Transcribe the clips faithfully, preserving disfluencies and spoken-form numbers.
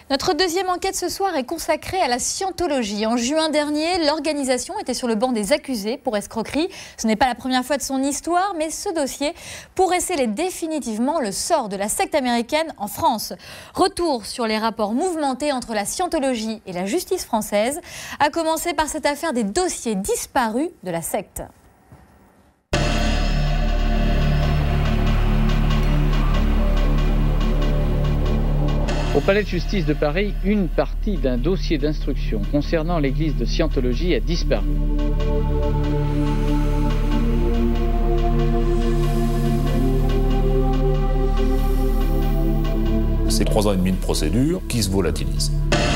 Notre deuxième enquête ce soir est consacrée à la scientologie. En juin dernier, l'organisation était sur le banc des accusés pour escroquerie. Ce n'est pas la première fois de son histoire, mais ce dossier pourrait sceller définitivement le sort de la secte américaine en France. Retour sur les rapports mouvementés entre la scientologie et la justice française, à commencer par cette affaire des dossiers disparus de la secte. Au palais de justice de Paris, une partie d'un dossier d'instruction concernant l'église de Scientologie a disparu. C'est trois ans et demi de procédure qui se volatilisent.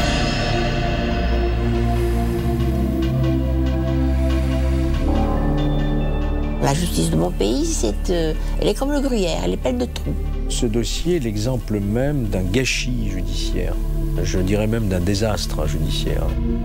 La justice de mon pays, c'est, euh, elle est comme le gruyère, elle est pleine de trous. Ce dossier est l'exemple même d'un gâchis judiciaire, je dirais même d'un désastre judiciaire.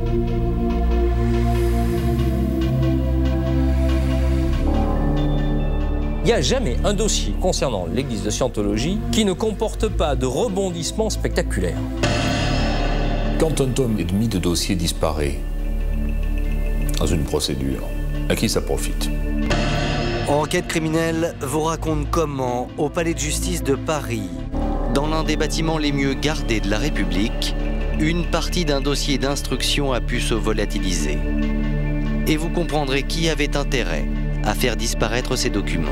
Il n'y a jamais un dossier concernant l'église de Scientologie qui ne comporte pas de rebondissements spectaculaires. Quand un tome et demi de dossier disparaît dans une procédure, à qui ça profite? Enquête criminelle vous raconte comment, au palais de justice de Paris, dans l'un des bâtiments les mieux gardés de la République, une partie d'un dossier d'instruction a pu se volatiliser. Et vous comprendrez qui avait intérêt à faire disparaître ces documents.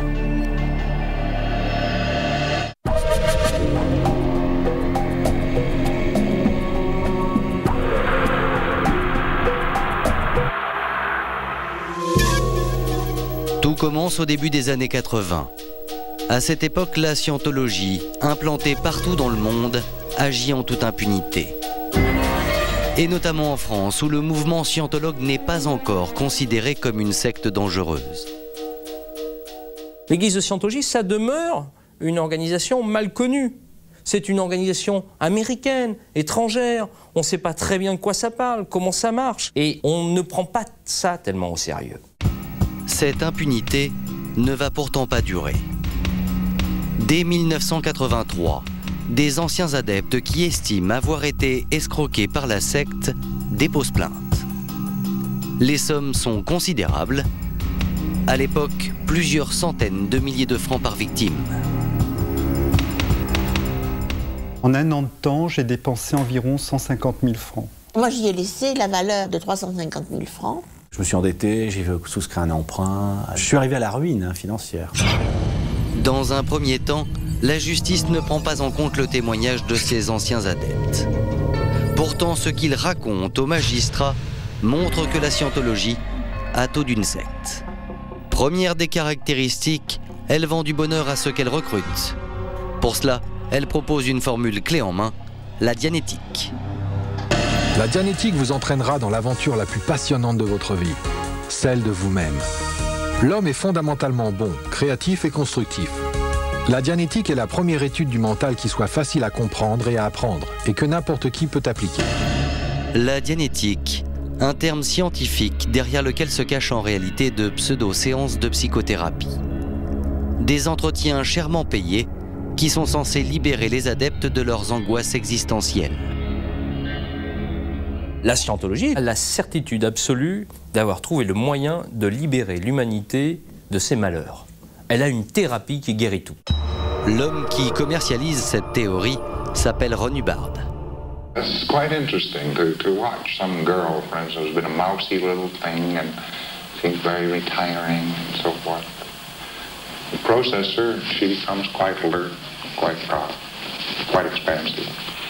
Tout commence au début des années quatre-vingt. À cette époque, la scientologie, implantée partout dans le monde, agit en toute impunité. Et notamment en France, où le mouvement scientologue n'est pas encore considéré comme une secte dangereuse. L'église de Scientologie, ça demeure une organisation mal connue. C'est une organisation américaine, étrangère. On ne sait pas très bien de quoi ça parle, comment ça marche. Et on ne prend pas ça tellement au sérieux. Cette impunité ne va pourtant pas durer. Dès mille neuf cent quatre-vingt-trois, des anciens adeptes qui estiment avoir été escroqués par la secte déposent plainte. Les sommes sont considérables. À l'époque, plusieurs centaines de milliers de francs par victime. En un an de temps, j'ai dépensé environ cent cinquante mille francs. Moi, j'y ai laissé la valeur de trois cent cinquante mille francs. Je me suis endetté, j'ai souscrit un emprunt. Je suis arrivé à la ruine hein, financière. Dans un premier temps, la justice ne prend pas en compte le témoignage de ces anciens adeptes. Pourtant, ce qu'ils racontent aux magistrats montre que la scientologie a tout d'une secte. Première des caractéristiques, elle vend du bonheur à ceux qu'elle recrute. Pour cela, elle propose une formule clé en main, la dianétique. La dianétique vous entraînera dans l'aventure la plus passionnante de votre vie, celle de vous-même. L'homme est fondamentalement bon, créatif et constructif. La dianétique est la première étude du mental qui soit facile à comprendre et à apprendre, et que n'importe qui peut appliquer. La dianétique, un terme scientifique derrière lequel se cachent en réalité de pseudo-séances de psychothérapie. Des entretiens chèrement payés qui sont censés libérer les adeptes de leurs angoisses existentielles. La scientologie a la certitude absolue d'avoir trouvé le moyen de libérer l'humanité de ses malheurs. Elle a une thérapie qui guérit tout. L'homme qui commercialise cette théorie s'appelle Ron Hubbard. It's quite interesting to, to watch some girl, for instance, who's been a mousy little thing and seems very retiring and so forth. The process her, she becomes quite alert, quite uh, quite expansive.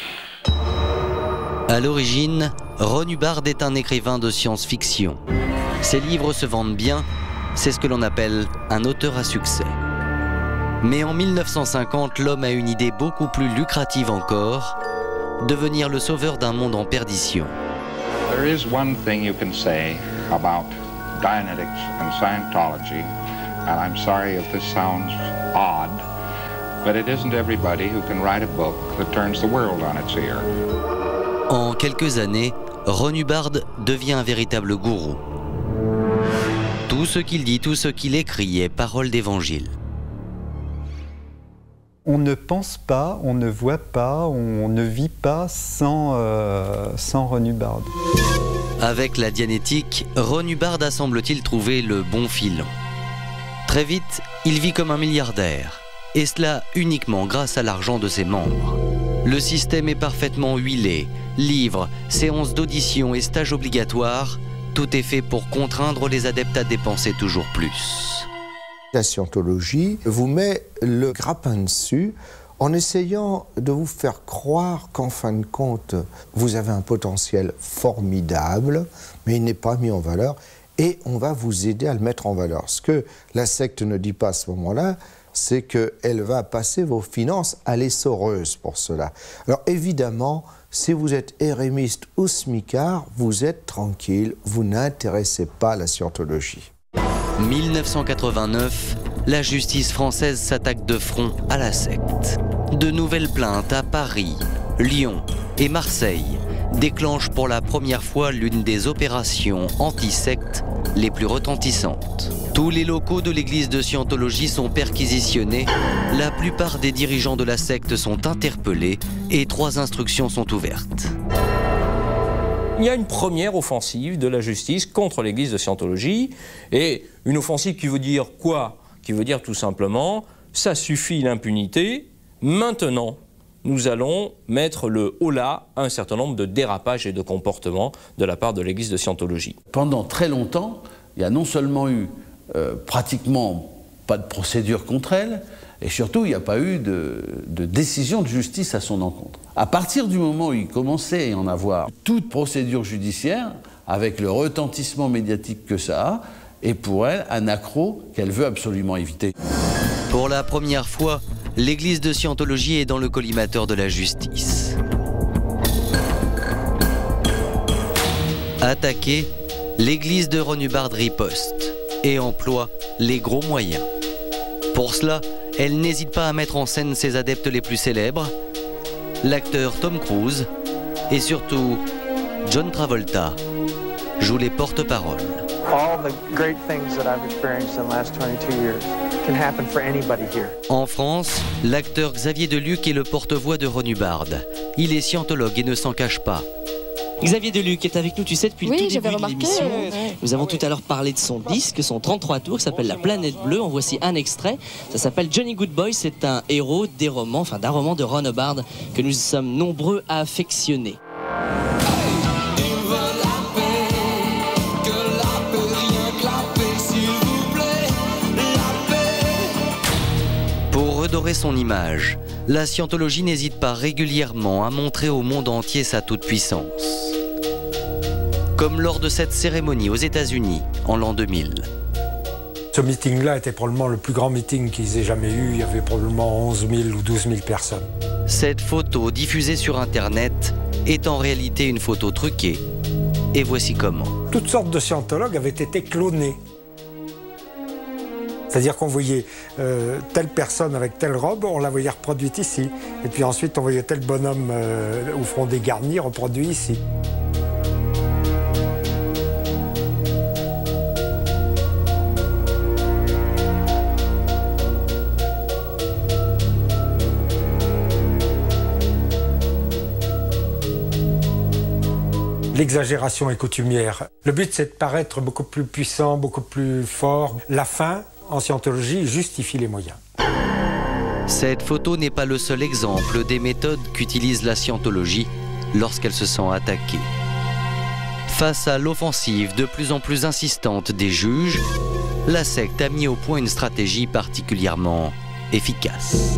À l'origine, Ron Hubbard est un écrivain de science-fiction. Ses livres se vendent bien, c'est ce que l'on appelle un auteur à succès. Mais en mille neuf cent cinquante, l'homme a une idée beaucoup plus lucrative encore, devenir le sauveur d'un monde en perdition. There is one thing you can say about Dianetics and Scientology, and I'm sorry if this sounds odd, but it isn't everybody who can write a book that turns the world on its ear. En quelques années, Ron Hubbard devient un véritable gourou. Tout ce qu'il dit, tout ce qu'il écrit est parole d'évangile. On ne pense pas, on ne voit pas, on ne vit pas sans, euh, sans Ron Hubbard. Avec la Dianétique, Ron Hubbard a semble-t-il trouvé le bon filon. Très vite, il vit comme un milliardaire, et cela uniquement grâce à l'argent de ses membres. Le système est parfaitement huilé, livres, séances d'audition et stages obligatoires, tout est fait pour contraindre les adeptes à dépenser toujours plus. La scientologie vous met le grappin dessus en essayant de vous faire croire qu'en fin de compte, vous avez un potentiel formidable, mais il n'est pas mis en valeur, et on va vous aider à le mettre en valeur. Ce que la secte ne dit pas à ce moment-là, c'est qu'elle va passer vos finances à l'essoreuse pour cela. Alors évidemment, si vous êtes érémiste ou smicard, vous êtes tranquille, vous n'intéressez pas la scientologie. mille neuf cent quatre-vingt-neuf, la justice française s'attaque de front à la secte. De nouvelles plaintes à Paris, Lyon et Marseille déclenchent pour la première fois l'une des opérations anti-sectes les plus retentissantes. Tous les locaux de l'église de Scientologie sont perquisitionnés, la plupart des dirigeants de la secte sont interpellés et trois instructions sont ouvertes. Il y a une première offensive de la justice contre l'église de Scientologie, et une offensive qui veut dire quoi? Qui veut dire tout simplement, ça suffit l'impunité, maintenant nous allons mettre le holà à un certain nombre de dérapages et de comportements de la part de l'église de Scientologie. Pendant très longtemps, il y a non seulement eu euh, pratiquement pas de procédure contre elle, et surtout, il n'y a pas eu de, de décision de justice à son encontre. À partir du moment où il commençait à y en avoir, toute procédure judiciaire, avec le retentissement médiatique que ça a, est pour elle un accroc qu'elle veut absolument éviter. Pour la première fois, l'église de Scientologie est dans le collimateur de la justice. Attaquée, l'église de Ron Hubbard riposte et emploie les gros moyens. Pour cela, elle n'hésite pas à mettre en scène ses adeptes les plus célèbres, l'acteur Tom Cruise et surtout John Travolta joue les porte-paroles. En France, l'acteur Xavier Deluc est le porte-voix de Ron Hubbard. Il est scientologue et ne s'en cache pas. Xavier Deluc est avec nous, tu sais, depuis oui, le tout début de remarqué, l'émission. ouais. Nous avons tout à l'heure parlé de son disque, son trente-trois tours, qui s'appelle La Planète Bleue. En voici un extrait. Ça s'appelle Johnny Goodboy. C'est un héros des romans, enfin d'un roman de Ron Hubbard que nous sommes nombreux à affectionner. Pour redorer son image, la scientologie n'hésite pas régulièrement à montrer au monde entier sa toute-puissance. Comme lors de cette cérémonie aux États-Unis en l'an deux mille. Ce meeting-là était probablement le plus grand meeting qu'ils aient jamais eu. Il y avait probablement onze mille ou douze mille personnes. Cette photo diffusée sur Internet est en réalité une photo truquée. Et voici comment. Toutes sortes de scientologues avaient été clonés. C'est-à-dire qu'on voyait euh, telle personne avec telle robe, on la voyait reproduite ici. Et puis ensuite, on voyait tel bonhomme euh, au front dégarni reproduit ici. L'exagération est coutumière. Le but, c'est de paraître beaucoup plus puissant, beaucoup plus fort. La fin, en scientologie, justifie les moyens. Cette photo n'est pas le seul exemple des méthodes qu'utilise la scientologie lorsqu'elle se sent attaquée. Face à l'offensive de plus en plus insistante des juges, la secte a mis au point une stratégie particulièrement efficace.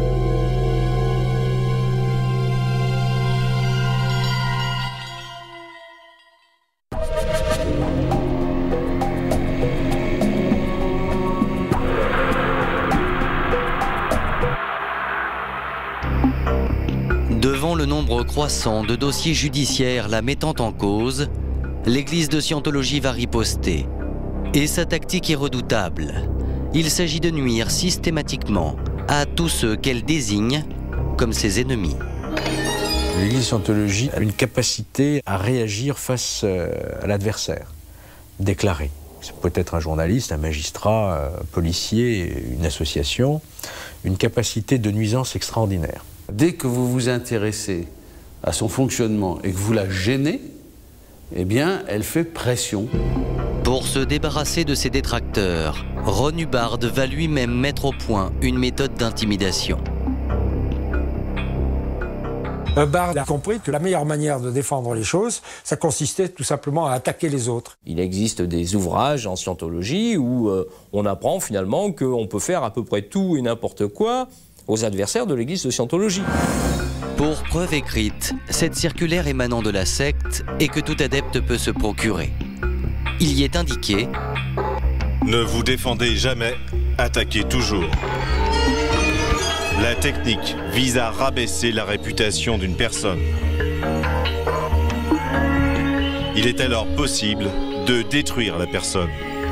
Devant le nombre croissant de dossiers judiciaires la mettant en cause, l'église de Scientologie va riposter. Et sa tactique est redoutable. Il s'agit de nuire systématiquement à tous ceux qu'elle désigne comme ses ennemis. L'église de Scientologie a une capacité à réagir face à l'adversaire, déclaré. c'est peut-être un journaliste, un magistrat, un policier, une association, une capacité de nuisance extraordinaire. Dès que vous vous intéressez à son fonctionnement et que vous la gênez, eh bien, elle fait pression. Pour se débarrasser de ses détracteurs, Ron Hubbard va lui-même mettre au point une méthode d'intimidation. Hubbard a compris que la meilleure manière de défendre les choses, ça consistait tout simplement à attaquer les autres. Il existe des ouvrages en scientologie où euh, on apprend finalement qu'on peut faire à peu près tout et n'importe quoi aux adversaires de l'église de scientologie. Pour preuve écrite, cette circulaire émanant de la secte et que tout adepte peut se procurer. Il y est indiqué « Ne vous défendez jamais, attaquez toujours ». La technique vise à rabaisser la réputation d'une personne. Il est alors possible de détruire la personne.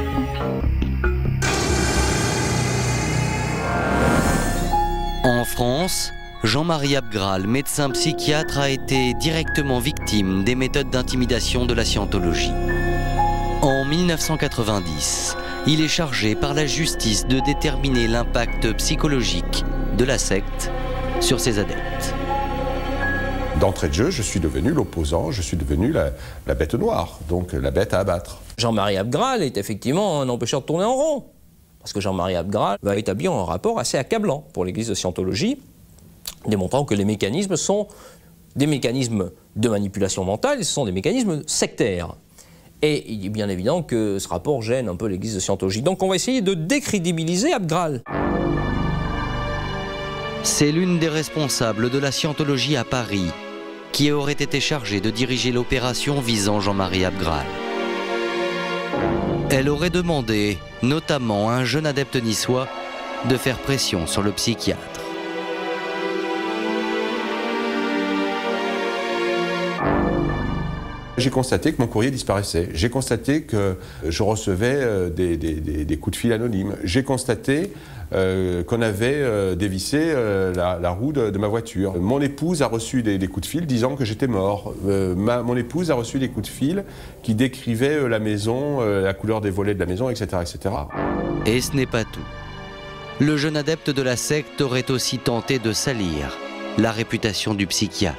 En France, Jean-Marie Abgral, médecin psychiatre, a été directement victime des méthodes d'intimidation de la scientologie. En mille neuf cent quatre-vingt-dix, il est chargé par la justice de déterminer l'impact psychologique de la secte sur ses adeptes. D'entrée de jeu, je suis devenu l'opposant, je suis devenu la, la bête noire, donc la bête à abattre. Jean-Marie Abgral est effectivement un empêcheur de tourner en rond. Parce que Jean-Marie Abgral va établir un rapport assez accablant pour l'église de scientologie, démontrant que les mécanismes sont des mécanismes de manipulation mentale, et ce sont des mécanismes sectaires. Et il est bien évident que ce rapport gêne un peu l'église de scientologie. Donc on va essayer de décrédibiliser Abgral. C'est l'une des responsables de la scientologie à Paris qui aurait été chargée de diriger l'opération visant Jean-Marie Abgral. Elle aurait demandé, notamment à un jeune adepte niçois, de faire pression sur le psychiatre. J'ai constaté que mon courrier disparaissait. J'ai constaté que je recevais euh, des, des, des, des coups de fil anonymes. J'ai constaté euh, qu'on avait euh, dévissé euh, la, la roue de, de ma voiture. Mon épouse a reçu des, des coups de fil disant que j'étais mort. Euh, ma, mon épouse a reçu des coups de fil qui décrivaient euh, la maison, euh, la couleur des volets de la maison, et cetera, et cetera. Et ce n'est pas tout. Le jeune adepte de la secte aurait aussi tenté de salir la réputation du psychiatre.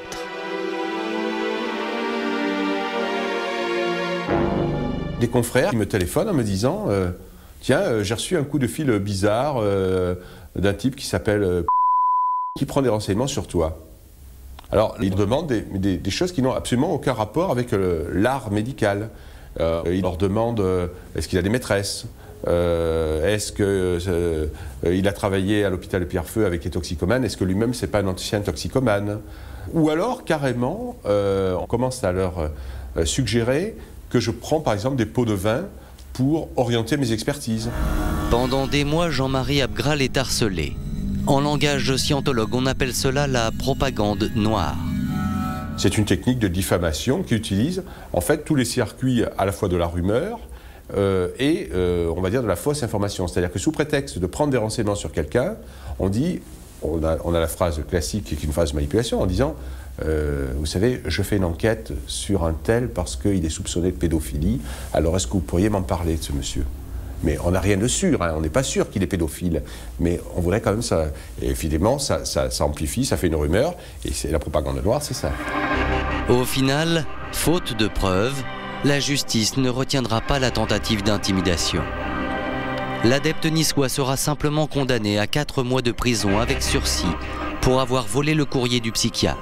Des confrères qui me téléphonent en me disant euh, « Tiens, euh, j'ai reçu un coup de fil bizarre euh, d'un type qui s'appelle euh, qui prend des renseignements sur toi. » Alors, ils demandent des, des, des choses qui n'ont absolument aucun rapport avec euh, l'art médical. Euh, ils leur demandent euh, est-ce qu'il a des maîtresses, euh, est-ce qu'il euh, a travaillé à l'hôpital de Pierrefeu avec les toxicomanes, est-ce que lui-même c'est pas un ancien toxicomane. Ou alors, carrément, euh, on commence à leur euh, suggérer que je prends par exemple des pots de vin pour orienter mes expertises. Pendant des mois, Jean-Marie Abgral est harcelé. En langage scientologue, on appelle cela la propagande noire. C'est une technique de diffamation qui utilise en fait tous les circuits à la fois de la rumeur euh, et euh, on va dire de la fausse information. C'est-à-dire que sous prétexte de prendre des renseignements sur quelqu'un, on dit, on a, on a la phrase classique qui est une phrase de manipulation en disant Euh, vous savez, je fais une enquête sur un tel parce qu'il est soupçonné de pédophilie, alors est-ce que vous pourriez m'en parler de ce monsieur? Mais on n'a rien de sûr, hein, on n'est pas sûr qu'il est pédophile, mais on voudrait quand même ça. Et évidemment, ça, ça, ça amplifie, ça fait une rumeur, et c'est la propagande noire, c'est ça. Au final, faute de preuves, la justice ne retiendra pas la tentative d'intimidation. L'adepte niçois sera simplement condamné à quatre mois de prison avec sursis pour avoir volé le courrier du psychiatre.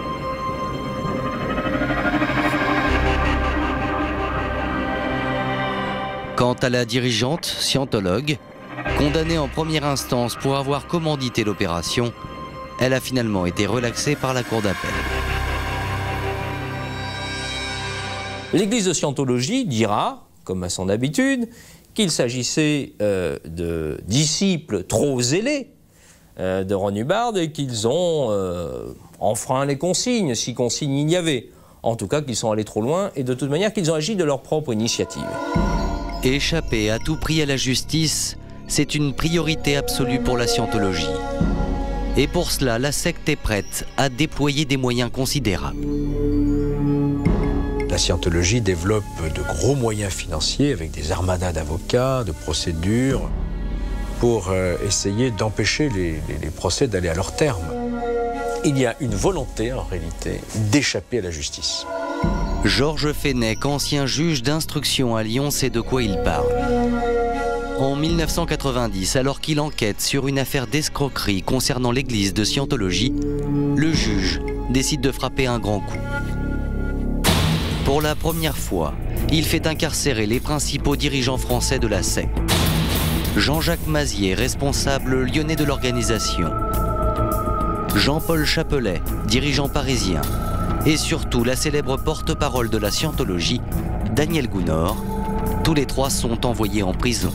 Quant à la dirigeante, scientologue, condamnée en première instance pour avoir commandité l'opération, elle a finalement été relaxée par la cour d'appel. L'église de scientologie dira, comme à son habitude, qu'il s'agissait euh, de disciples trop zélés euh, de Ron Hubbard et qu'ils ont euh, enfreint les consignes, si consignes il y avait. En tout cas, qu'ils sont allés trop loin et de toute manière qu'ils ont agi de leur propre initiative. Échapper à tout prix à la justice, c'est une priorité absolue pour la scientologie. Et pour cela, la secte est prête à déployer des moyens considérables. La scientologie développe de gros moyens financiers avec des armadas d'avocats, de procédures, pour euh, essayer d'empêcher les, les, les procès d'aller à leur terme. Il y a une volonté, en réalité, d'échapper à la justice. Georges Fenech, ancien juge d'instruction à Lyon, sait de quoi il parle. En mille neuf cent quatre-vingt-dix, alors qu'il enquête sur une affaire d'escroquerie concernant l'église de Scientologie, le juge décide de frapper un grand coup. Pour la première fois, il fait incarcérer les principaux dirigeants français de la secte. Jean-Jacques Mazier, responsable lyonnais de l'organisation. Jean-Paul Chapelet, dirigeant parisien. Et surtout la célèbre porte-parole de la Scientologie, Daniel Gounod. Tous les trois sont envoyés en prison.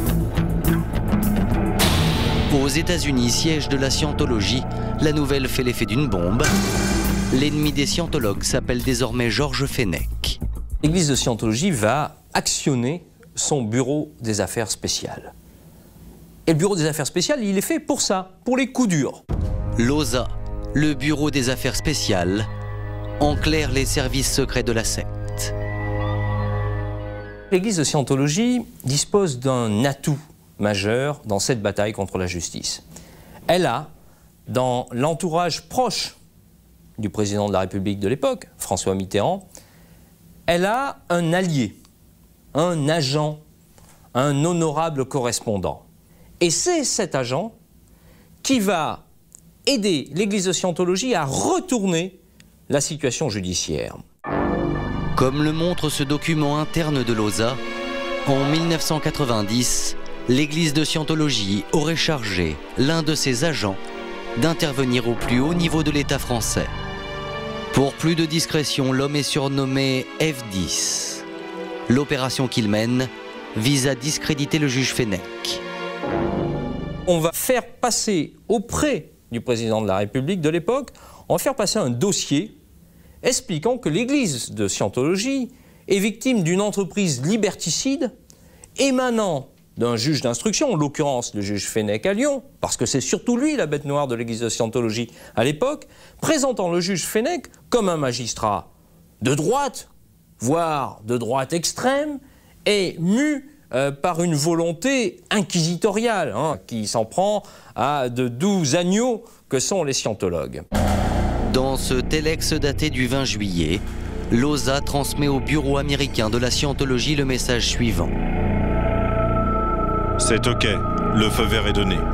Aux États-Unis, siège de la Scientologie, la nouvelle fait l'effet d'une bombe. L'ennemi des scientologues s'appelle désormais Georges Fenech. L'église de Scientologie va actionner son bureau des affaires spéciales. Et le bureau des affaires spéciales, il est fait pour ça, pour les coups durs. L'O S A, le bureau des affaires spéciales, en clair les services secrets de la secte. L'église de Scientologie dispose d'un atout majeur dans cette bataille contre la justice. Elle a, dans l'entourage proche du président de la République de l'époque, François Mitterrand, elle a un allié, un agent, un honorable correspondant. Et c'est cet agent qui va aider l'église de Scientologie à retourner la situation judiciaire. Comme le montre ce document interne de l'O S A, en mille neuf cent quatre-vingt-dix, l'église de Scientologie aurait chargé l'un de ses agents d'intervenir au plus haut niveau de l'État français. Pour plus de discrétion, l'homme est surnommé F dix. L'opération qu'il mène vise à discréditer le juge Fenech. On va faire passer auprès du président de la République de l'époque, on va faire passer un dossier expliquant que l'église de Scientologie est victime d'une entreprise liberticide émanant d'un juge d'instruction, en l'occurrence le juge Fenech à Lyon, parce que c'est surtout lui la bête noire de l'église de Scientologie à l'époque, présentant le juge Fenech comme un magistrat de droite, voire de droite extrême, et mu euh, par une volonté inquisitoriale, hein, qui s'en prend à de doux agneaux que sont les scientologues. Dans ce téléx daté du vingt juillet, l'O S A transmet au bureau américain de la Scientologie le message suivant. C'est OK, le feu vert est donné.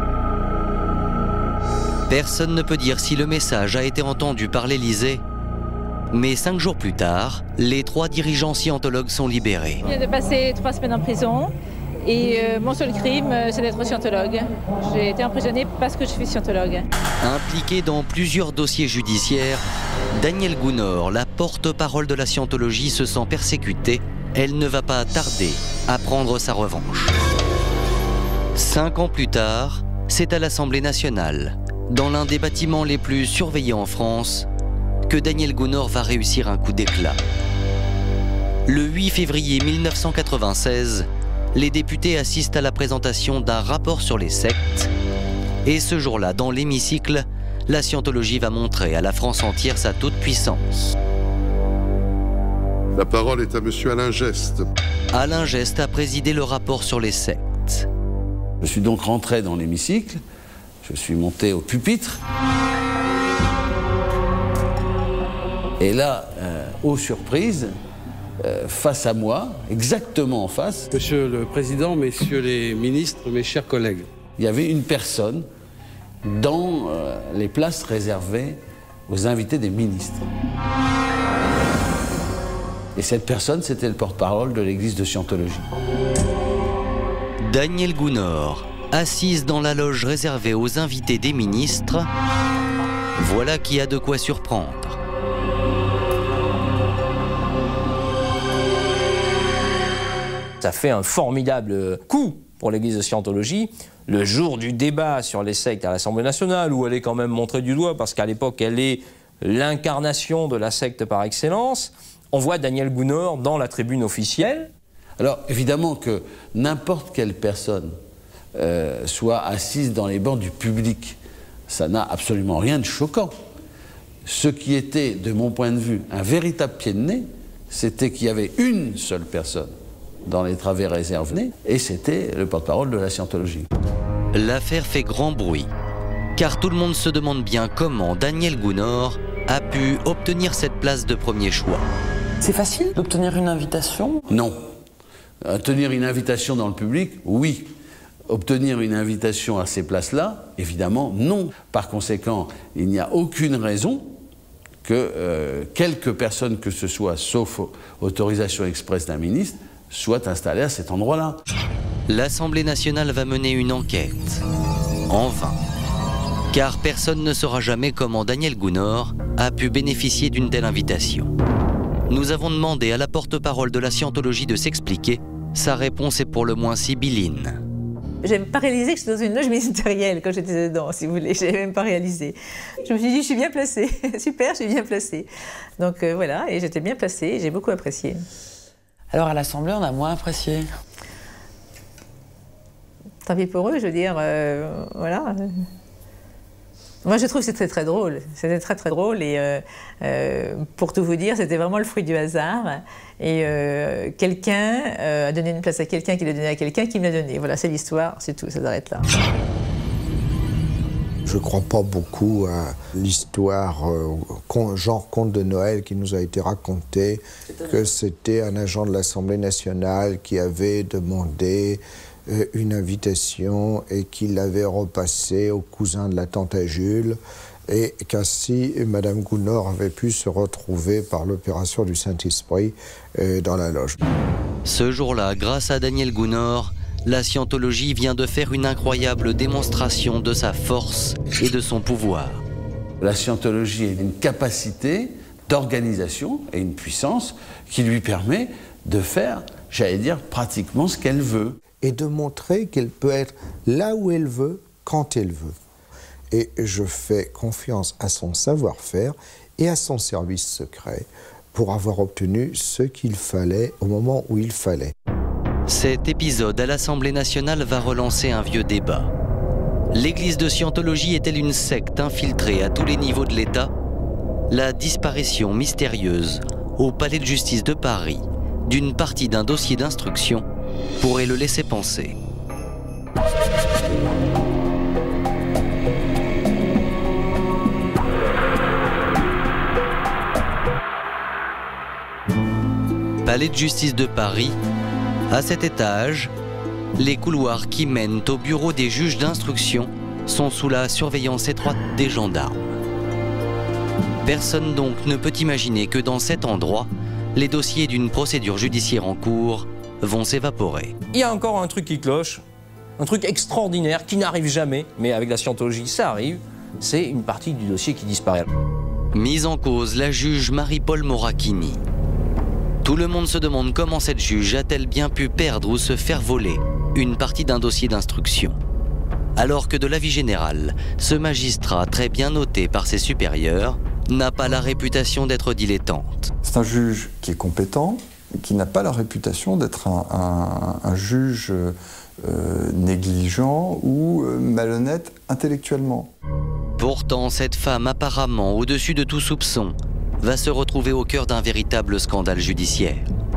Personne ne peut dire si le message a été entendu par l'Élysée, mais cinq jours plus tard, les trois dirigeants scientologues sont libérés. Je viens de passer trois semaines en prison et euh, mon seul crime, c'est d'être scientologue. J'ai été emprisonné parce que je suis scientologue. Impliqué dans plusieurs dossiers judiciaires, Daniel Gounod, la porte-parole de la Scientologie, se sent persécutée. Elle ne va pas tarder à prendre sa revanche. Cinq ans plus tard, c'est à l'Assemblée nationale, dans l'un des bâtiments les plus surveillés en France, que Daniel Gounod va réussir un coup d'éclat. Le huit février mille neuf cent quatre-vingt-seize, les députés assistent à la présentation d'un rapport sur les sectes. Et ce jour-là, dans l'hémicycle, la Scientologie va montrer à la France entière sa toute-puissance. La parole est à monsieur Alain Geste. Alain Geste a présidé le rapport sur les sectes. Je suis donc rentré dans l'hémicycle, je suis monté au pupitre. Et là, euh, aux surprises, euh, face à moi, exactement en face... Monsieur le Président, Messieurs les ministres, mes chers collègues. Il y avait une personne dans euh, les places réservées aux invités des ministres. Et cette personne, c'était le porte-parole de l'église de Scientologie. Daniel Gounod, assise dans la loge réservée aux invités des ministres, voilà qui a de quoi surprendre. Ça fait un formidable coup pour l'église de Scientologie. Le jour du débat sur les sectes à l'Assemblée nationale, où elle est quand même montrée du doigt, parce qu'à l'époque, elle est l'incarnation de la secte par excellence, on voit Daniel Gounod dans la tribune officielle. Alors, évidemment que n'importe quelle personne euh, soit assise dans les bancs du public, ça n'a absolument rien de choquant. Ce qui était, de mon point de vue, un véritable pied de nez, c'était qu'il y avait une seule personne dans les travées réservés, et c'était le porte-parole de la scientologie. L'affaire fait grand bruit, car tout le monde se demande bien comment Daniel Gounod a pu obtenir cette place de premier choix. C'est facile d'obtenir une invitation? Non. Obtenir une invitation dans le public, oui. Obtenir une invitation à ces places-là, évidemment, non. Par conséquent, il n'y a aucune raison que euh, quelques personnes que ce soit, sauf autorisation expresse d'un ministre, soient installées à cet endroit-là. L'Assemblée nationale va mener une enquête. En vain. Car personne ne saura jamais comment Daniel Gounod a pu bénéficier d'une telle invitation. Nous avons demandé à la porte-parole de la scientologie de s'expliquer. Sa réponse est pour le moins sibylline. Je n'avais pas réalisé que j'étais dans une loge ministérielle quand j'étais dedans, si vous voulez. Je n'avais même pas réalisé. Je me suis dit, je suis bien placée. Super, je suis bien placée. Donc euh, voilà, et j'étais bien placée, j'ai beaucoup apprécié. Alors à l'Assemblée, on a moins apprécié. Tant pis pour eux, je veux dire, euh, voilà. Moi, je trouve que c'était très drôle. C'était très, très drôle. Et euh, euh, pour tout vous dire, c'était vraiment le fruit du hasard. Et euh, quelqu'un euh, a donné une place à quelqu'un qui l'a donné à quelqu'un qui me l'a donné. Voilà, c'est l'histoire, c'est tout, ça s'arrête là. Je ne crois pas beaucoup à l'histoire, euh, genre conte de Noël qui nous a été raconté, que c'était un agent de l'Assemblée nationale qui avait demandé euh, une invitation et qu'il l'avait repassée au cousin de la tante à Jules, et qu'ainsi Madame Gounod avait pu se retrouver par l'opération du Saint-Esprit euh, dans la loge. Ce jour-là, grâce à Daniel Gounod, la scientologie vient de faire une incroyable démonstration de sa force et de son pouvoir. La scientologie a une capacité d'organisation et une puissance qui lui permet de faire, j'allais dire, pratiquement ce qu'elle veut. Et de montrer qu'elle peut être là où elle veut, quand elle veut. Et je fais confiance à son savoir-faire et à son service secret pour avoir obtenu ce qu'il fallait au moment où il fallait. Cet épisode à l'Assemblée nationale va relancer un vieux débat. L'église de Scientologie est-elle une secte infiltrée à tous les niveaux de l'État? La disparition mystérieuse au palais de justice de Paris d'une partie d'un dossier d'instruction pourrait le laisser penser. Palais de justice de Paris. À cet étage, les couloirs qui mènent au bureau des juges d'instruction sont sous la surveillance étroite des gendarmes. Personne donc ne peut imaginer que dans cet endroit, les dossiers d'une procédure judiciaire en cours vont s'évaporer. Il y a encore un truc qui cloche, un truc extraordinaire qui n'arrive jamais, mais avec la scientologie ça arrive, c'est une partie du dossier qui disparaît. Mise en cause la juge Marie-Paul Moracchini. Tout le monde se demande comment cette juge a-t-elle bien pu perdre ou se faire voler une partie d'un dossier d'instruction. Alors que de l'avis général, ce magistrat très bien noté par ses supérieurs n'a pas la réputation d'être dilettante. C'est un juge qui est compétent, qui n'a pas la réputation d'être un, un, un juge euh, négligent ou euh, malhonnête intellectuellement. Pourtant, cette femme apparemment au-dessus de tout soupçon va se retrouver au cœur d'un véritable scandale judiciaire.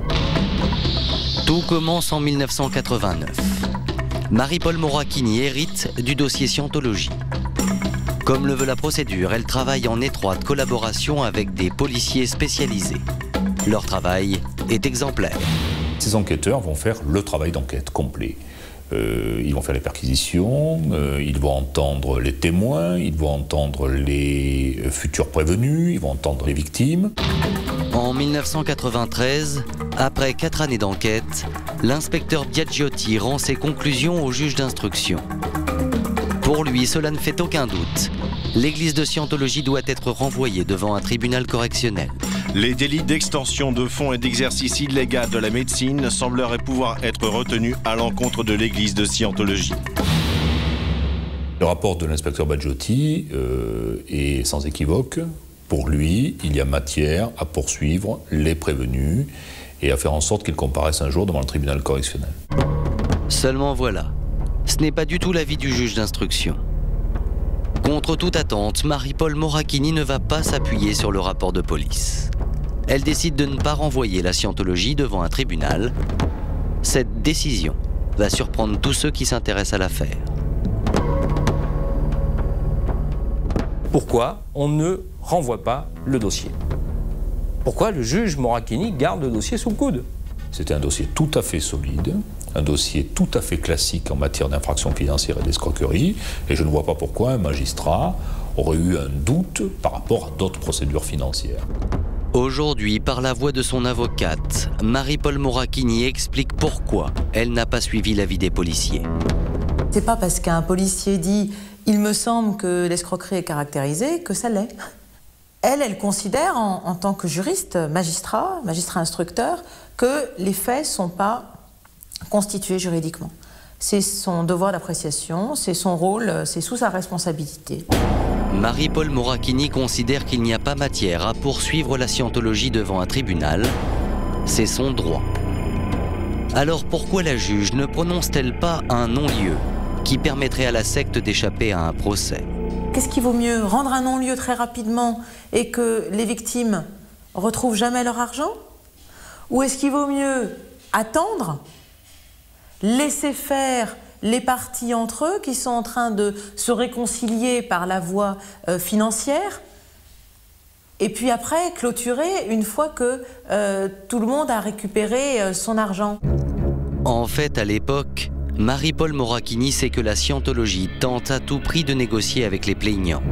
Tout commence en mille neuf cent quatre-vingt-neuf. Marie-Paul Moracchini hérite du dossier Scientologie. Comme le veut la procédure, elle travaille en étroite collaboration avec des policiers spécialisés. Leur travail est exemplaire. Ces enquêteurs vont faire le travail d'enquête complet. Euh, ils vont faire les perquisitions, euh, ils vont entendre les témoins, ils vont entendre les futurs prévenus, ils vont entendre les victimes. En mille neuf cent quatre-vingt-treize, après quatre années d'enquête, l'inspecteur Biagiotti rend ses conclusions au juge d'instruction. Pour lui, cela ne fait aucun doute. L'église de Scientologie doit être renvoyée devant un tribunal correctionnel. Les délits d'extension de fonds et d'exercice illégal de la médecine sembleraient pouvoir être retenus à l'encontre de l'église de Scientologie. Le rapport de l'inspecteur Biagiotti euh, est sans équivoque. Pour lui, il y a matière à poursuivre les prévenus et à faire en sorte qu'ils comparaissent un jour devant le tribunal correctionnel. Seulement voilà, ce n'est pas du tout l'avis du juge d'instruction. Contre toute attente, Marie-Paul Moracchini ne va pas s'appuyer sur le rapport de police. Elle décide de ne pas renvoyer la scientologie devant un tribunal. Cette décision va surprendre tous ceux qui s'intéressent à l'affaire. Pourquoi on ne renvoie pas le dossier? Pourquoi le juge Moracchini garde le dossier sous le coude? C'était un dossier tout à fait solide, un dossier tout à fait classique en matière d'infraction financière et d'escroquerie, et je ne vois pas pourquoi un magistrat aurait eu un doute par rapport à d'autres procédures financières. Aujourd'hui, par la voix de son avocate, Marie-Paule Moracchini explique pourquoi elle n'a pas suivi l'avis des policiers. C'est pas parce qu'un policier dit « il me semble que l'escroquerie est caractérisée » que ça l'est. Elle, elle considère en, en tant que juriste, magistrat, magistrat instructeur, que les faits ne sont pas constitués juridiquement. C'est son devoir d'appréciation, c'est son rôle, c'est sous sa responsabilité. Marie-Paule Moracchini considère qu'il n'y a pas matière à poursuivre la scientologie devant un tribunal. C'est son droit. Alors pourquoi la juge ne prononce-t-elle pas un non-lieu qui permettrait à la secte d'échapper à un procès? Qu'est-ce qui vaut mieux, rendre un non-lieu très rapidement et que les victimes retrouvent jamais leur argent? Ou est-ce qu'il vaut mieux attendre, laisser faire les parties entre eux qui sont en train de se réconcilier par la voie euh, financière, et puis après clôturer une fois que euh, tout le monde a récupéré euh, son argent? En fait, à l'époque, Marie-Paule Moracchini sait que la scientologie tente à tout prix de négocier avec les plaignants.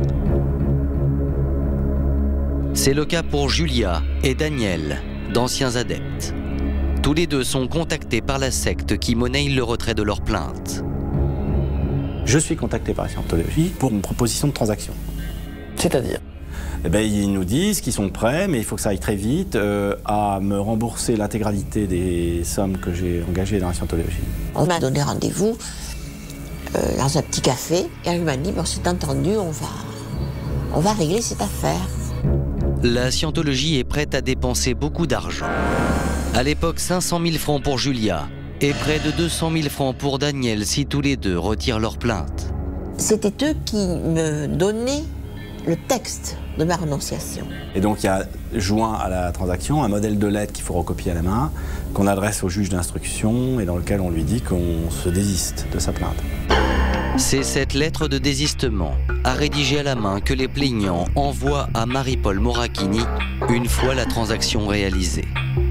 C'est le cas pour Julia et Daniel, d'anciens adeptes. Tous les deux sont contactés par la secte qui monnaie le retrait de leur plainte. Je suis contacté par la scientologie pour une proposition de transaction. C'est-à-dire? Eh ben, ils nous disent qu'ils sont prêts, mais il faut que ça aille très vite, euh, à me rembourser l'intégralité des sommes que j'ai engagées dans la scientologie. On m'a donné rendez-vous euh, dans un petit café, et elle m'a dit, bon, c'est entendu, on va, on va régler cette affaire. La scientologie est prête à dépenser beaucoup d'argent. À l'époque, cinq cent mille francs pour Julia et près de deux cent mille francs pour Daniel si tous les deux retirent leur plainte. C'était eux qui me donnaient le texte de ma renonciation. Et donc il y a joint à la transaction un modèle de lettre qu'il faut recopier à la main, qu'on adresse au juge d'instruction et dans lequel on lui dit qu'on se désiste de sa plainte. C'est cette lettre de désistement, à rédiger à la main, que les plaignants envoient à Marie-Paule Moracchini une fois la transaction réalisée.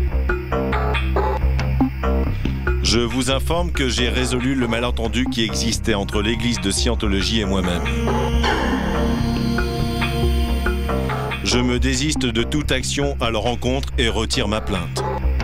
Je vous informe que j'ai résolu le malentendu qui existait entre l'église de Scientologie et moi-même. Je me désiste de toute action à leur encontre et retire ma plainte.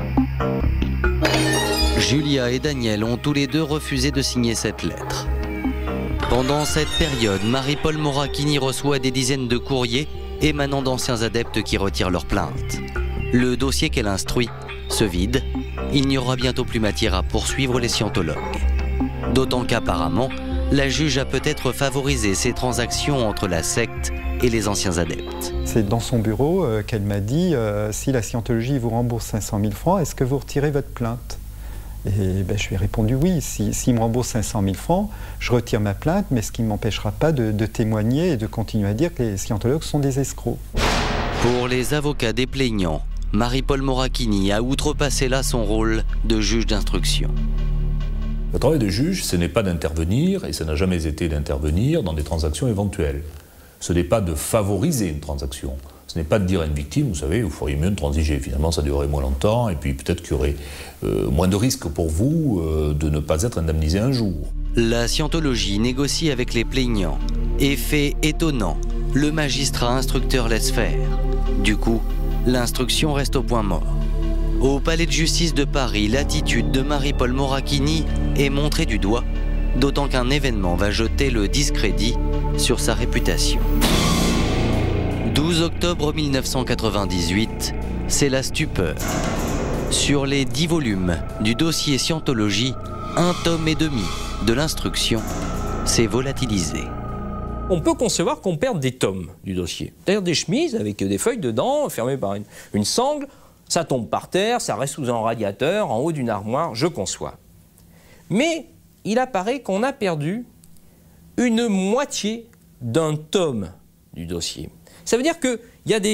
Julia et Daniel ont tous les deux refusé de signer cette lettre. Pendant cette période, Marie-Paule Moracchini reçoit des dizaines de courriers émanant d'anciens adeptes qui retirent leur plainte. Le dossier qu'elle instruit se vide. Il n'y aura bientôt plus matière à poursuivre les scientologues. D'autant qu'apparemment, la juge a peut-être favorisé ces transactions entre la secte et les anciens adeptes. C'est dans son bureau euh, qu'elle m'a dit euh, si la scientologie vous rembourse cinq cent mille francs, est-ce que vous retirez votre plainte? Et ben, je lui ai répondu oui. S'il si, si me rembourse cinq cent mille francs, je retire ma plainte, mais ce qui ne m'empêchera pas de, de témoigner et de continuer à dire que les scientologues sont des escrocs. Pour les avocats des plaignants, Marie-Paule Moracchini a outrepassé là son rôle de juge d'instruction. Le travail de juge, ce n'est pas d'intervenir, et ça n'a jamais été d'intervenir dans des transactions éventuelles. Ce n'est pas de favoriser une transaction. Ce n'est pas de dire à une victime, vous savez, vous feriez mieux de transiger. Finalement, ça durerait moins longtemps, et puis peut-être qu'il y aurait euh, moins de risques pour vous euh, de ne pas être indemnisé un jour. La scientologie négocie avec les plaignants. Effet étonnant, le magistrat instructeur laisse faire. Du coup, l'instruction reste au point mort. Au palais de justice de Paris, l'attitude de Marie-Paule Moracchini est montrée du doigt, d'autant qu'un événement va jeter le discrédit sur sa réputation. douze octobre mille neuf cent quatre-vingt-dix-huit, c'est la stupeur. Sur les dix volumes du dossier Scientologie, un tome et demi de l'instruction s'est volatilisé. On peut concevoir qu'on perde des tomes du dossier. D'ailleurs, des chemises avec des feuilles dedans, fermées par une, une sangle, ça tombe par terre, ça reste sous un radiateur, en haut d'une armoire, je conçois. Mais il apparaît qu'on a perdu une moitié d'un tome du dossier. Ça veut dire qu'il y a des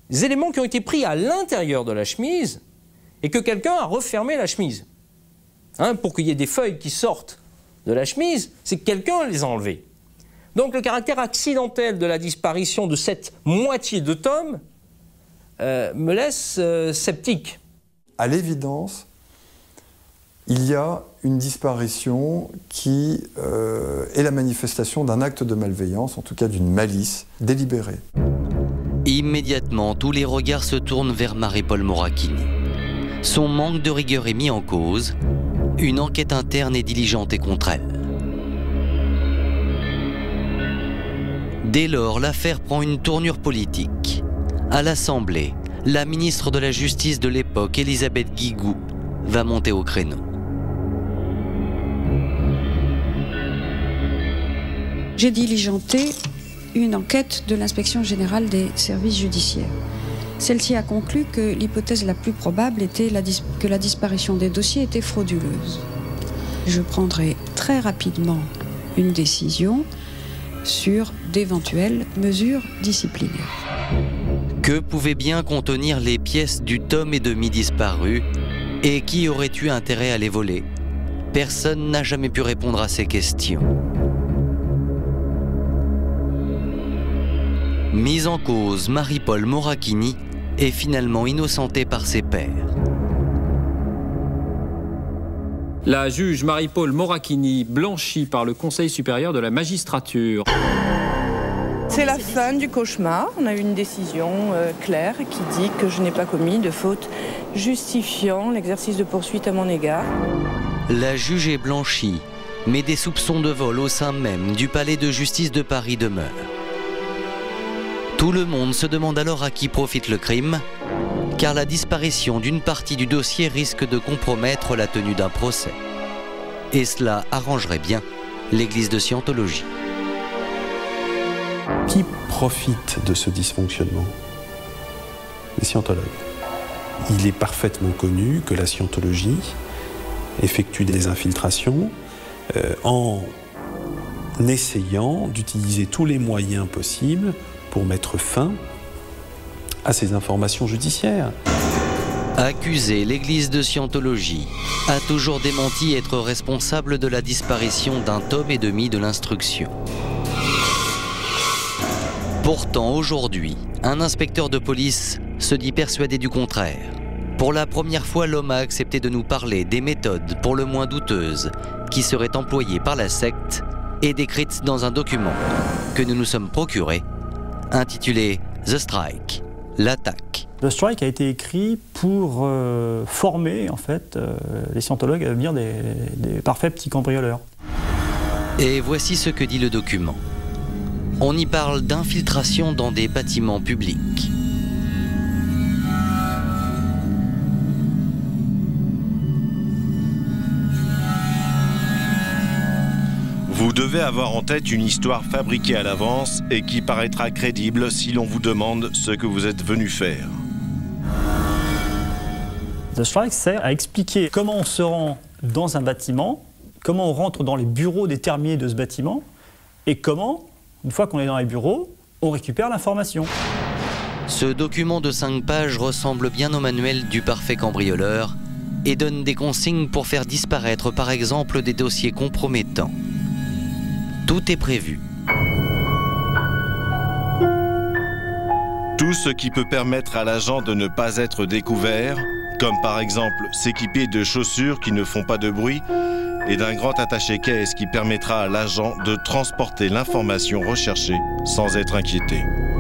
éléments qui ont été pris à l'intérieur de la chemise et que quelqu'un a refermé la chemise. Hein, pour qu'il y ait des feuilles qui sortent de la chemise, c'est que quelqu'un les a enlevées. Donc le caractère accidentel de la disparition de cette moitié de tome euh, me laisse euh, sceptique. À l'évidence, il y a une disparition qui euh, est la manifestation d'un acte de malveillance, en tout cas d'une malice délibérée. Immédiatement, tous les regards se tournent vers Marie-Paule Moracchini. Son manque de rigueur est mis en cause. Une enquête interne est diligentée contre elle. Dès lors, l'affaire prend une tournure politique. À l'Assemblée, la ministre de la Justice de l'époque, Elisabeth Guigou, va monter au créneau. J'ai diligenté une enquête de l'inspection générale des services judiciaires. Celle-ci a conclu que l'hypothèse la plus probable était la que la disparition des dossiers était frauduleuse. Je prendrai très rapidement une décision sur d'éventuelles mesures disciplinaires. Que pouvaient bien contenir les pièces du tome et demi disparu et qui aurait eu intérêt à les voler? Personne n'a jamais pu répondre à ces questions. Mise en cause, Marie-Paule Moracchini est finalement innocentée par ses pairs. La juge Marie-Paule Moracchini, blanchie par le Conseil supérieur de la magistrature. C'est la fin du cauchemar. On a eu une décision euh, claire qui dit que je n'ai pas commis de faute justifiant l'exercice de poursuite à mon égard. La juge est blanchie, mais des soupçons de vol au sein même du palais de justice de Paris demeurent. Tout le monde se demande alors à qui profite le crime, car la disparition d'une partie du dossier risque de compromettre la tenue d'un procès. Et cela arrangerait bien l'église de Scientologie. Qui profite de ce dysfonctionnement? Les scientologues. Il est parfaitement connu que la Scientologie effectue des infiltrations euh, en essayant d'utiliser tous les moyens possibles pour mettre fin à ces informations judiciaires. Accusée, l'église de Scientologie a toujours démenti être responsable de la disparition d'un tome et demi de l'instruction. Pourtant, aujourd'hui, un inspecteur de police se dit persuadé du contraire. Pour la première fois, l'homme a accepté de nous parler des méthodes pour le moins douteuses qui seraient employées par la secte et décrites dans un document que nous nous sommes procurés, intitulé The Strike, l'attaque. The Strike a été écrit pour euh, former en fait euh, les scientologues à devenir des, des parfaits petits cambrioleurs. Et voici ce que dit le document. On y parle d'infiltration dans des bâtiments publics. Vous devez avoir en tête une histoire fabriquée à l'avance et qui paraîtra crédible si l'on vous demande ce que vous êtes venu faire. The Strike sert à expliquer comment on se rend dans un bâtiment, comment on rentre dans les bureaux des termiers de ce bâtiment et comment, une fois qu'on est dans les bureaux, on récupère l'information. Ce document de cinq pages ressemble bien au manuel du parfait cambrioleur et donne des consignes pour faire disparaître par exemple des dossiers compromettants. Tout est prévu. Tout ce qui peut permettre à l'agent de ne pas être découvert, comme par exemple s'équiper de chaussures qui ne font pas de bruit et d'un grand attaché-caisse qui permettra à l'agent de transporter l'information recherchée sans être inquiété.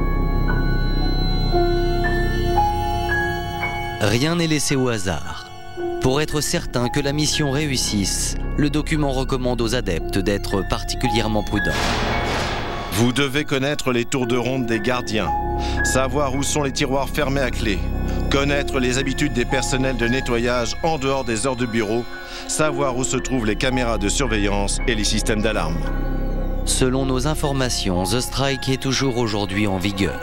Rien n'est laissé au hasard. Pour être certain que la mission réussisse, le document recommande aux adeptes d'être particulièrement prudents. Vous devez connaître les tours de ronde des gardiens, savoir où sont les tiroirs fermés à clé, connaître les habitudes des personnels de nettoyage en dehors des heures de bureau, savoir où se trouvent les caméras de surveillance et les systèmes d'alarme. Selon nos informations, The Strike est toujours aujourd'hui en vigueur.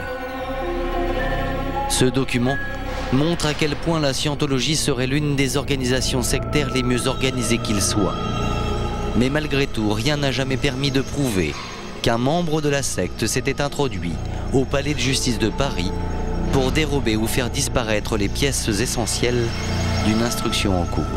Ce document montre à quel point la Scientologie serait l'une des organisations sectaires les mieux organisées qu'il soit. Mais malgré tout, rien n'a jamais permis de prouver qu'un membre de la secte s'était introduit au palais de justice de Paris pour dérober ou faire disparaître les pièces essentielles d'une instruction en cours.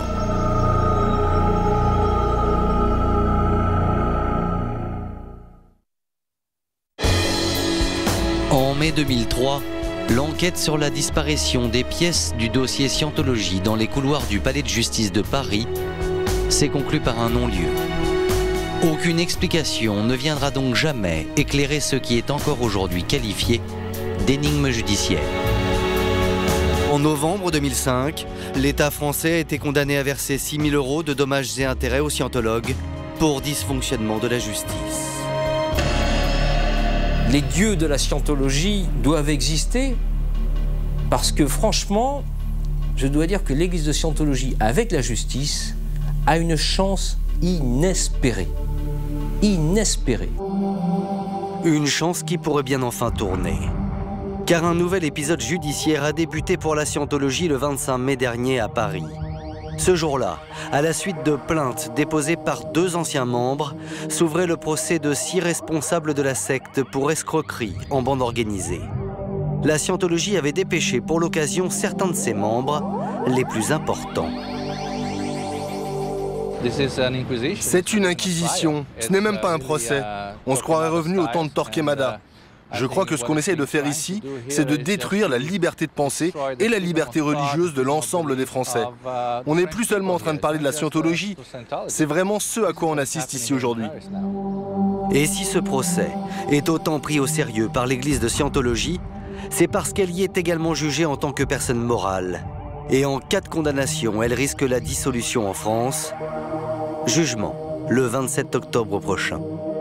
En mai deux mille trois, l'enquête sur la disparition des pièces du dossier Scientologie dans les couloirs du palais de justice de Paris s'est conclue par un non-lieu. Aucune explication ne viendra donc jamais éclairer ce qui est encore aujourd'hui qualifié d'énigme judiciaire. En novembre deux mille cinq, l'État français a été condamné à verser six mille euros de dommages et intérêts aux scientologues pour dysfonctionnement de la justice. Les dieux de la scientologie doivent exister parce que franchement, je dois dire que l'Église de Scientologie avec la justice a une chance inespérée. Inespérée. Une chance qui pourrait bien enfin tourner. Car un nouvel épisode judiciaire a débuté pour la Scientologie le vingt-cinq mai dernier à Paris. Ce jour-là, à la suite de plaintes déposées par deux anciens membres, s'ouvrait le procès de six responsables de la secte pour escroquerie en bande organisée. La Scientologie avait dépêché pour l'occasion certains de ses membres, les plus importants. C'est une inquisition, ce n'est même pas un procès. On se croirait revenu au temps de Torquemada. Je crois que ce qu'on essaye de faire ici, c'est de détruire la liberté de penser et la liberté religieuse de l'ensemble des Français. On n'est plus seulement en train de parler de la scientologie, c'est vraiment ce à quoi on assiste ici aujourd'hui. Et si ce procès est autant pris au sérieux par l'Église de Scientologie, c'est parce qu'elle y est également jugée en tant que personne morale. Et en cas de condamnation, elle risque la dissolution en France. Jugement le vingt-sept octobre prochain.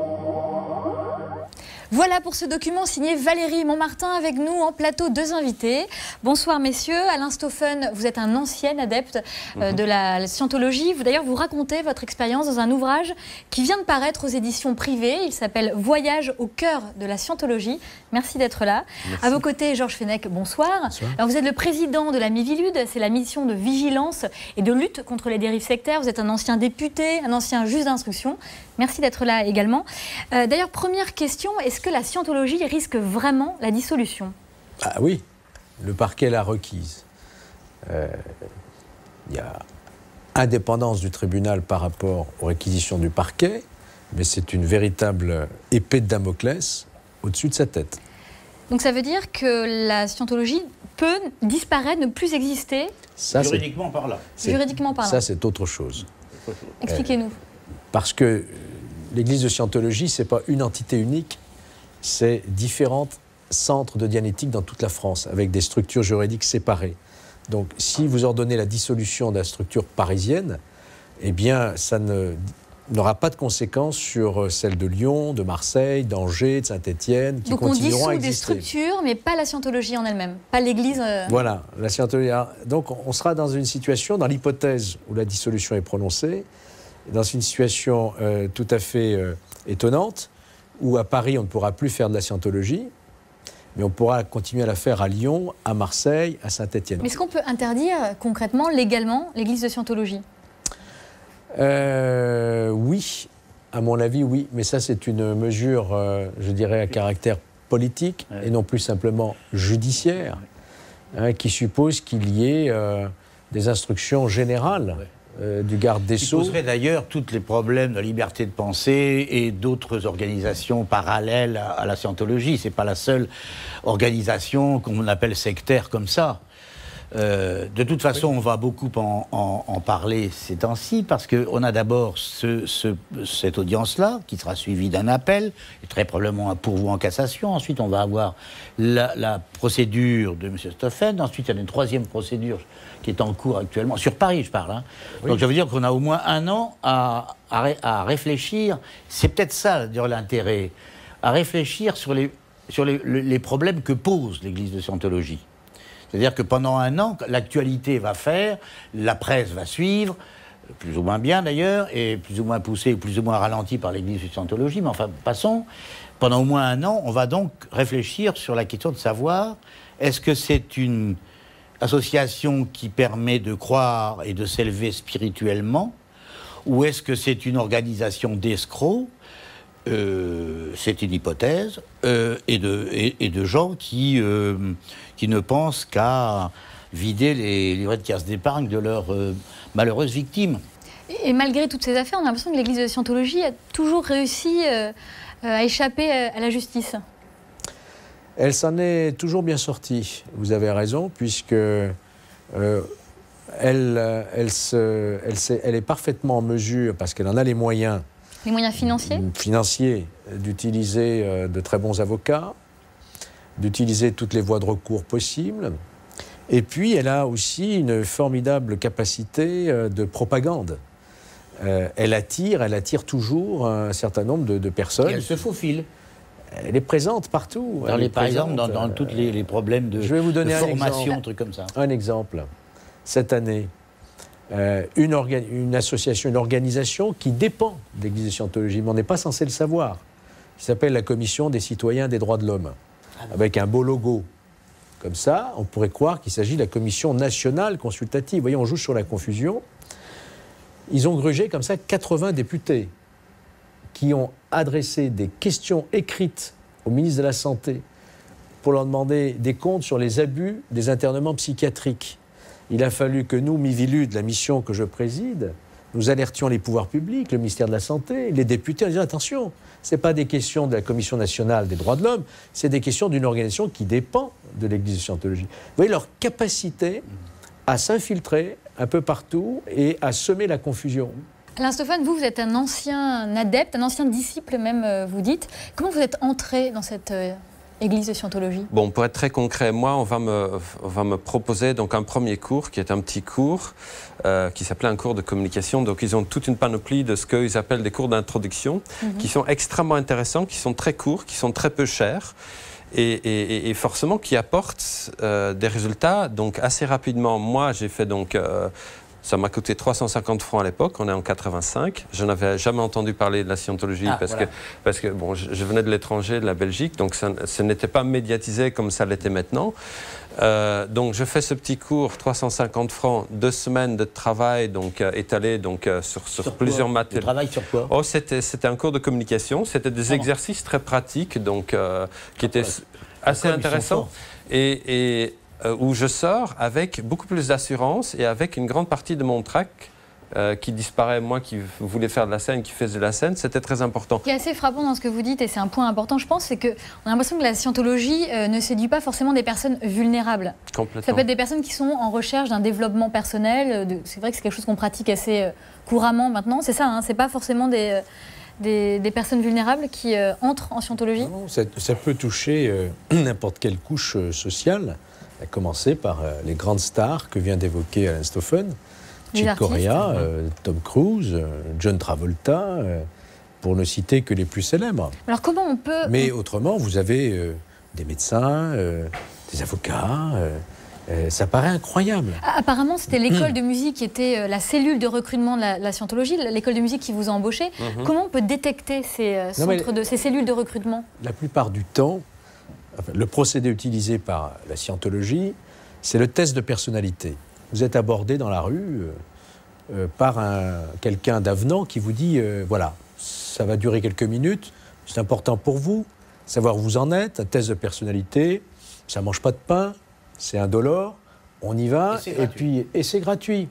Voilà pour ce document signé Valérie Montmartin, avec nous en plateau deux invités. Bonsoir messieurs. Alain Stoffen, vous êtes un ancien adepte euh, de la scientologie. Vous d'ailleurs vous racontez votre expérience dans un ouvrage qui vient de paraître aux éditions privées. Il s'appelle Voyage au cœur de la scientologie. Merci d'être là. Merci. À vos côtés, Georges Fenech, bonsoir. bonsoir. Alors, vous êtes le président de la Mivilude, c'est la mission de vigilance et de lutte contre les dérives sectaires. Vous êtes un ancien député, un ancien juge d'instruction. Merci d'être là également. Euh, D'ailleurs, première question, est-ce que la scientologie risque vraiment la dissolution? Ah oui, le parquet l'a requise. Euh, il y a indépendance du tribunal par rapport aux réquisitions du parquet, mais c'est une véritable épée de Damoclès au-dessus de sa tête. Donc ça veut dire que la scientologie peut disparaître, ne plus exister? Ça, juridiquement parlant. Juridiquement parlant. Ça, c'est autre chose. Expliquez-nous. Parce que l'Église de Scientologie, ce n'est pas une entité unique, c'est différents centres de dianétique dans toute la France, avec des structures juridiques séparées. Donc, si vous ordonnez la dissolution de la structure parisienne, eh bien, ça n'aura pas de conséquences sur celle de Lyon, de Marseille, d'Angers, de Saint-Étienne, qui Donc continueront à exister. Donc on dissout des structures, mais pas la scientologie en elle-même, pas l'Église. Euh... Voilà, la scientologie. Donc, on sera dans une situation, dans l'hypothèse où la dissolution est prononcée, dans une situation euh, tout à fait euh, étonnante, où à Paris, on ne pourra plus faire de la scientologie, mais on pourra continuer à la faire à Lyon, à Marseille, à Saint-Étienne. Mais est-ce qu'on peut interdire concrètement, légalement, l'Église de Scientologie? euh, Oui, à mon avis, oui. Mais ça, c'est une mesure, euh, je dirais, à caractère politique, ouais. et non plus simplement judiciaire, hein, qui suppose qu'il y ait euh, des instructions générales. Ouais. Euh, du garde des Sceaux. Qui poserait d'ailleurs tous les problèmes de liberté de pensée et d'autres organisations parallèles à, à la scientologie. Ce n'est pas la seule organisation qu'on appelle sectaire comme ça. Euh, de toute façon, oui. on va beaucoup en, en, en parler ces temps-ci, parce qu'on a d'abord ce, ce, cette audience-là, qui sera suivie d'un appel, et très probablement un pourvoi en cassation. Ensuite, on va avoir la, la procédure de M. Stoffen. Ensuite, il y a une troisième procédure qui est en cours actuellement, sur Paris, je parle. Hein. Oui. Donc, ça veut dire qu'on a au moins un an à, à, à réfléchir. C'est peut-être ça, l'intérêt, à réfléchir sur les, sur les, les problèmes que pose l'Église de Scientologie. C'est-à-dire que pendant un an, l'actualité va faire, la presse va suivre, plus ou moins bien d'ailleurs, et plus ou moins poussée, plus ou moins ralentie par l'Église de Scientologie, mais enfin, passons. Pendant au moins un an, on va donc réfléchir sur la question de savoir, est-ce que c'est une association qui permet de croire et de s'élever spirituellement, ou est-ce que c'est une organisation d'escrocs euh, c'est une hypothèse, euh, et, de, et, et de gens qui, euh, qui ne pensent qu'à vider les livrets de caisse d'épargne de leurs euh, malheureuses victimes. Et malgré toutes ces affaires, on a l'impression que l'Église de Scientologie a toujours réussi euh, à échapper à la justice. Elle s'en est toujours bien sortie, vous avez raison, puisque euh, elle, elle, se, elle, se, elle est parfaitement en mesure, parce qu'elle en a les moyens, les moyens financiers, financiers d'utiliser euh, de très bons avocats, d'utiliser toutes les voies de recours possibles. Et puis, elle a aussi une formidable capacité euh, de propagande. Euh, elle attire, elle attire toujours un certain nombre de, de personnes. Et elle se faufile. Elle est présente partout. Dans les, est par présente, exemple, dans, dans tous les, les problèmes de, je vais vous donner de un formation, exemple. un truc comme ça. Un exemple. Cette année, euh, une, une association, une organisation qui dépend de l'Église de Scientologie, mais on n'est pas censé le savoir, qui s'appelle la Commission des citoyens des droits de l'homme, avec un beau logo. Comme ça, on pourrait croire qu'il s'agit de la Commission nationale consultative. Vous voyez, on joue sur la confusion. Ils ont grugé comme ça quatre-vingts députés qui ont adressé des questions écrites au ministre de la Santé pour leur demander des comptes sur les abus des internements psychiatriques. Il a fallu que nous, Mivilu, de la mission que je préside, nous alertions les pouvoirs publics, le ministère de la Santé, les députés, en disant attention, ce n'est pas des questions de la Commission nationale des droits de l'homme, c'est des questions d'une organisation qui dépend de l'Église de Scientologie. Vous voyez leur capacité à s'infiltrer un peu partout et à semer la confusion. Alain Stoffan, vous, vous êtes un ancien adepte, un ancien disciple même, vous dites. Comment vous êtes entré dans cette euh, église de Scientologie? Bon, pour être très concret, moi, on va me, on va me proposer donc un premier cours, qui est un petit cours, euh, qui s'appelait un cours de communication. Donc, ils ont toute une panoplie de ce qu'ils appellent des cours d'introduction, mm-hmm. qui sont extrêmement intéressants, qui sont très courts, qui sont très peu chers. Et, et, et forcément qui apportent euh, des résultats donc assez rapidement. Moi, j'ai fait donc... Euh, ça m'a coûté trois cent cinquante francs à l'époque, on est en quatre-vingt-cinq. Je n'avais jamais entendu parler de la scientologie ah, parce, voilà. que, parce que bon, je, je venais de l'étranger, de la Belgique, donc ça, ça n'était pas médiatisé comme ça l'était maintenant. Euh, donc je fais ce petit cours, trois cent cinquante francs, deux semaines de travail donc, euh, étalé donc, euh, sur, sur, sur plusieurs matériaux. Tu travailles sur quoi? Oh, c'était, c'était un cours de communication, c'était des ah, exercices très pratiques donc, euh, qui étaient ah, assez intéressants. Et, et Euh, où je sors avec beaucoup plus d'assurance et avec une grande partie de mon trac euh, qui disparaît. Moi qui voulais faire de la scène, qui faisait de la scène, c'était très important. Ce qui est assez frappant dans ce que vous dites, et c'est un point important, je pense, c'est qu'on a l'impression que la scientologie euh, ne séduit pas forcément des personnes vulnérables. Complètement. Ça peut être des personnes qui sont en recherche d'un développement personnel. De... C'est vrai que c'est quelque chose qu'on pratique assez euh, couramment maintenant. C'est ça, hein, c'est pas forcément des... Euh, Des, des personnes vulnérables qui euh, entrent en scientologie? Non, ça, ça peut toucher euh, n'importe quelle couche euh, sociale, à commencer par euh, les grandes stars que vient d'évoquer Alain Stoffan, Chick Corea, euh, Tom Cruise, euh, John Travolta, euh, pour ne citer que les plus célèbres. Alors comment on peut... Mais autrement, vous avez euh, des médecins, euh, des avocats... Euh, Euh, ça paraît incroyable. Apparemment, c'était l'école de musique qui était euh, la cellule de recrutement de la, la scientologie, l'école de musique qui vous a embauché. Mm-hmm. Comment on peut détecter ces, euh, centres non, de, ces cellules de recrutement? La plupart du temps, enfin, le procédé utilisé par la scientologie, c'est le test de personnalité. Vous êtes abordé dans la rue euh, euh, par un, quelqu'un d'avenant qui vous dit euh, voilà, ça va durer quelques minutes, c'est important pour vous, savoir où vous en êtes, un test de personnalité, ça ne mange pas de pain. C'est indolore, on y va, et, et puis et c'est gratuit.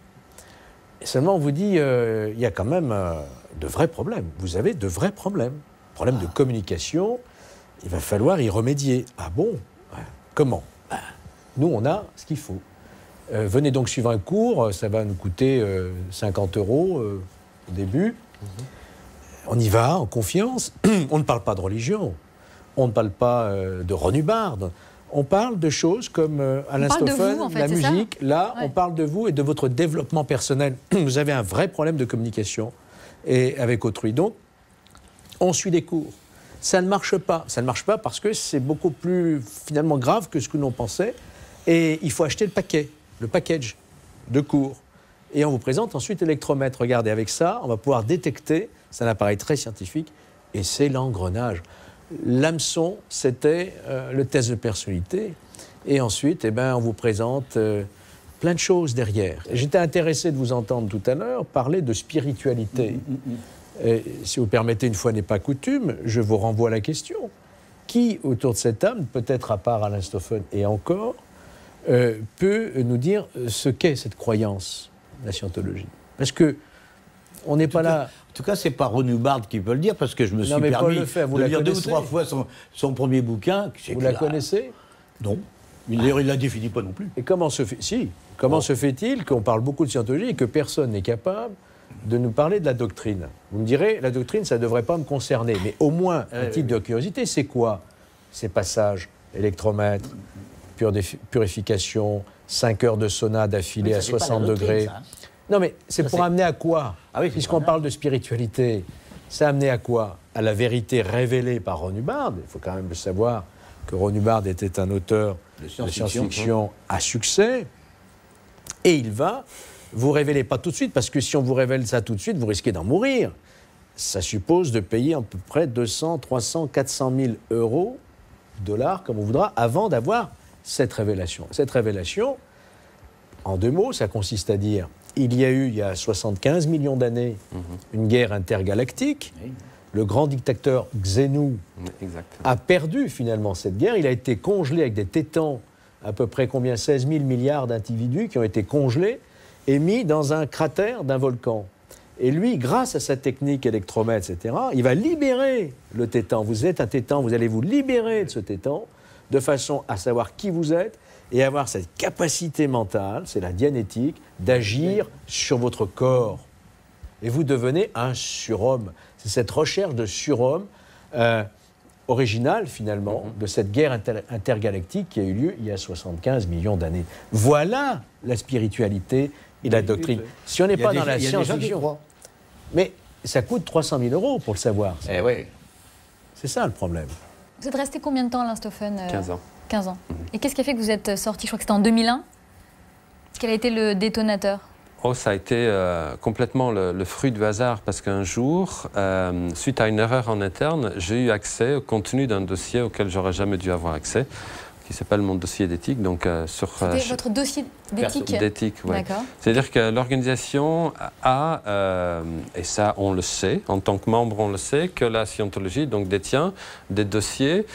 Et seulement on vous dit, il euh, y a quand même euh, de vrais problèmes. Vous avez de vrais problèmes. Problèmes ah. de communication, il va falloir y remédier. Ah bon? Comment? Ben, nous, on a ce qu'il faut. Euh, venez donc suivre un cours, ça va nous coûter euh, cinquante euros euh, au début. Mm-hmm. On y va en confiance. On ne parle pas de religion, on ne parle pas euh, de Ron Hubbard. On parle de choses comme euh, Alain Stoffan, en fait, la musique. Ça là, ouais. on parle de vous et de votre développement personnel. Vous avez un vrai problème de communication et avec autrui. Donc, on suit des cours. Ça ne marche pas. Ça ne marche pas parce que c'est beaucoup plus finalement grave que ce que l'on pensait. Et il faut acheter le paquet, le package de cours. Et on vous présente ensuite l'électromètre. Regardez, avec ça, on va pouvoir détecter. C'est un appareil très scientifique. Et c'est l'engrenage. L'hameçon, c'était euh, le test de personnalité. Et ensuite, eh ben, on vous présente euh, plein de choses derrière. J'étais intéressé de vous entendre tout à l'heure parler de spiritualité. Mmh, mmh, mmh. Et, si vous permettez, une fois n'est pas coutume, je vous renvoie à la question. Qui, autour de cette table, peut-être à part Alain Stoffen et encore, euh, peut nous dire ce qu'est cette croyance, la scientologie? Parce que on n'est pas cas, là... En tout cas, c'est pas Ron Hubbard qui peut le dire, parce que je me suis non, mais permis Paul Lefebvre, vous de la lire deux ou connaissez trois fois son, son premier bouquin. Vous la connaissez? Non. D'ailleurs, il ne la définit pas non plus. Et comment se fait... Si. Comment oh. se fait-il qu'on parle beaucoup de scientologie et que personne n'est capable de nous parler de la doctrine? Vous me direz, la doctrine, ça ne devrait pas me concerner. Mais au moins, un titre de curiosité, c'est quoi ces passages? Électromètre, purification, cinq heures de sauna d'affilée à soixante degrés. Ça, hein. Non, mais c'est pour amener à quoi? Ah oui, puisqu'on parle de spiritualité, ça a amené à quoi? À la vérité révélée par Ron Hubbard. Il faut quand même le savoir que Ron Hubbard était un auteur de science-fiction à succès. Et il va vous révéler, pas tout de suite, parce que si on vous révèle ça tout de suite, vous risquez d'en mourir. Ça suppose de payer à peu près deux cents, trois cents, quatre cent mille euros, dollars, comme on voudra, avant d'avoir cette révélation. Cette révélation, en deux mots, ça consiste à dire... Il y a eu, il y a soixante-quinze millions d'années, mmh. une guerre intergalactique. Oui. Le grand dictateur Xenu a perdu finalement cette guerre. Il a été congelé avec des tétans, à peu près combien seize mille milliards d'individus qui ont été congelés et mis dans un cratère d'un volcan. Et lui, grâce à sa technique électromètre, et cetera, il va libérer le tétan. Vous êtes un tétan, vous allez vous libérer de ce tétan de façon à savoir qui vous êtes et avoir cette capacité mentale, c'est la dianétique, d'agir sur votre corps. Et vous devenez un surhomme. C'est cette recherche de surhomme euh, originale, finalement, mm-hmm. de cette guerre inter intergalactique qui a eu lieu il y a soixante-quinze millions d'années. Voilà la spiritualité et la doctrine. Si on n'est pas dans la science-fiction... Mais ça coûte trois cent mille euros pour le savoir. Eh oui. C'est ça le problème. Vous êtes resté combien de temps, Alain Stoffen? quinze ans. quinze ans. Mmh. Et qu'est-ce qui a fait que vous êtes sorti? Je crois que c'était en deux mille un. Quel a été le détonateur? Oh, ça a été euh, complètement le, le fruit du hasard, parce qu'un jour, euh, suite à une erreur en interne, j'ai eu accès au contenu d'un dossier auquel j'aurais jamais dû avoir accès, qui s'appelle mon dossier d'éthique. Donc euh, sur. C'était euh, votre dossier d'éthique. D'éthique, oui. D'accord. C'est-à-dire que l'organisation a, euh, et ça on le sait, en tant que membre on le sait, que la scientologie donc détient des dossiers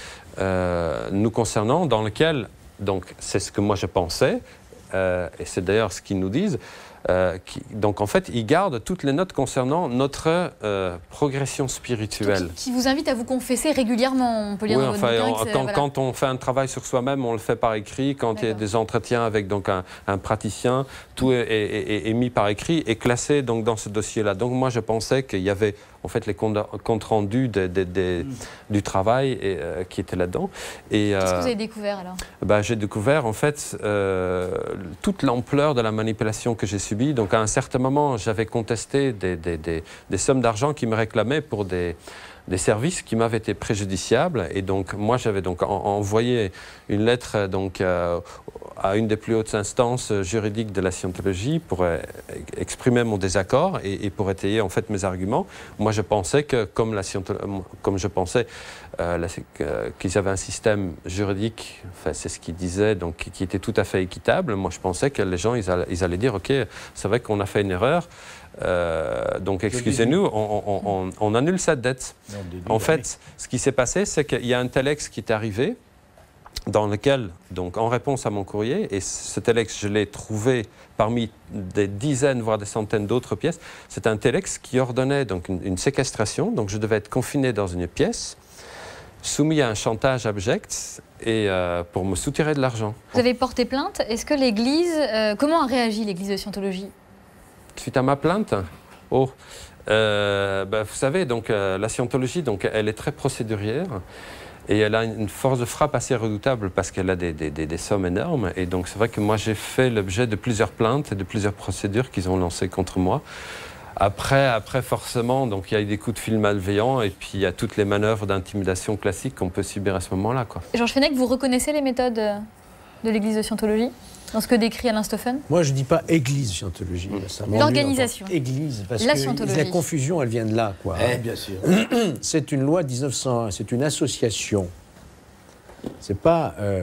euh, nous concernant, dans lesquels, donc c'est ce que moi je pensais, euh, et c'est d'ailleurs ce qu'ils nous disent. Euh, qui, donc en fait, ils gardent toutes les notes concernant notre euh, progression spirituelle. Qui, qui vous invite à vous confesser régulièrement, on peut lire oui, dans enfin, votre on, bouquin. Quand, voilà. quand on fait un travail sur soi-même, on le fait par écrit. Quand il y a des entretiens avec donc, un, un praticien, tout est, est, est, est mis par écrit et classé donc, dans ce dossier-là. Donc moi, je pensais qu'il y avait en fait les comptes, comptes rendus de, de, de, mm. du travail et, euh, qui étaient là-dedans. Qu'est-ce euh, que vous avez découvert alors? bah, J'ai découvert en fait euh, toute l'ampleur de la manipulation que j'ai subie. Donc à un certain moment, j'avais contesté des, des, des, des sommes d'argent qui me réclamaient pour des, des services qui m'avaient été préjudiciables. Et donc moi, j'avais donc en, envoyé une lettre donc, euh, à une des plus hautes instances juridiques de la scientologie pour euh, exprimer mon désaccord et, et pour étayer en fait mes arguments. Moi, je pensais que comme, la comme je pensais euh, euh, qu'ils avaient un système juridique, enfin, c'est ce qu'ils disaient, donc qui était tout à fait équitable. Moi, je pensais que les gens, ils allaient, ils allaient dire, ok, c'est vrai qu'on a fait une erreur. Euh, donc excusez-nous, on, on, on, on annule cette dette. En fait, ce qui s'est passé, c'est qu'il y a un telex qui est arrivé, dans lequel, donc en réponse à mon courrier, et ce telex, je l'ai trouvé parmi des dizaines, voire des centaines d'autres pièces, c'est un telex qui ordonnait donc une, une séquestration, donc je devais être confiné dans une pièce, soumis à un chantage abject, et euh, pour me soutirer de l'argent. Vous avez porté plainte. Est-ce que l'Église, euh, comment a réagi l'Église de Scientologie? Suite à ma plainte, oh, euh, bah, vous savez, donc, euh, la scientologie, donc, elle est très procédurière et elle a une force de frappe assez redoutable parce qu'elle a des, des, des, des sommes énormes. Et donc, c'est vrai que moi, j'ai fait l'objet de plusieurs plaintes et de plusieurs procédures qu'ils ont lancées contre moi. Après, après forcément, donc, il y a eu des coups de fil malveillants et puis il y a toutes les manœuvres d'intimidation classiques qu'on peut subir à ce moment-là, quoi. Georges Fenech, vous reconnaissez les méthodes de l'Église de Scientologie dans ce que décrit Alain Stoffen? Moi, je ne dis pas Église Scientologie. L'organisation. Église, parce la que Scientologie. La confusion, elle vient de là, quoi. Eh, bien sûr. C'est une loi de mille neuf cent un, c'est une association. C'est pas euh,